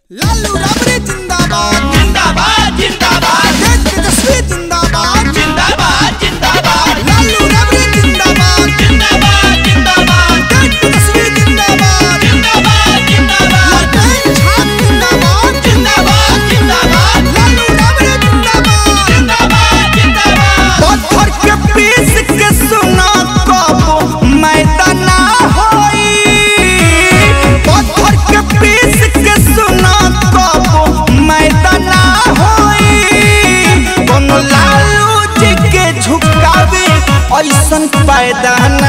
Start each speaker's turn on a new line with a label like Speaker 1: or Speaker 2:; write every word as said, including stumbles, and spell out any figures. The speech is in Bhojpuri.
Speaker 1: लालू राबड़ी जिंदाबाद
Speaker 2: जिंदाबाद जिंदाबाद
Speaker 1: देश तेजस्वी जिंदाबाद
Speaker 2: जिंदाबाद जिंदाबाद
Speaker 1: लालू राबड़ी जिंदाबाद
Speaker 2: जिंदाबाद जिंदाबाद
Speaker 1: देश तेजस्वी जिंदाबाद
Speaker 2: जिंदाबाद जिंदाबाद
Speaker 1: लालटेन छाप जिंदाबाद
Speaker 2: जिंदाबाद जिंदाबाद
Speaker 1: लालू राबड़ी जिंदाबाद
Speaker 2: जिंदाबाद जिंदाबाद
Speaker 1: पत्थर के पीस के सुना कब मैदान होई पत्थर के पीस के सुना कब मैदान होई कोनो लालू जी के झुकावे ऐसन पैदा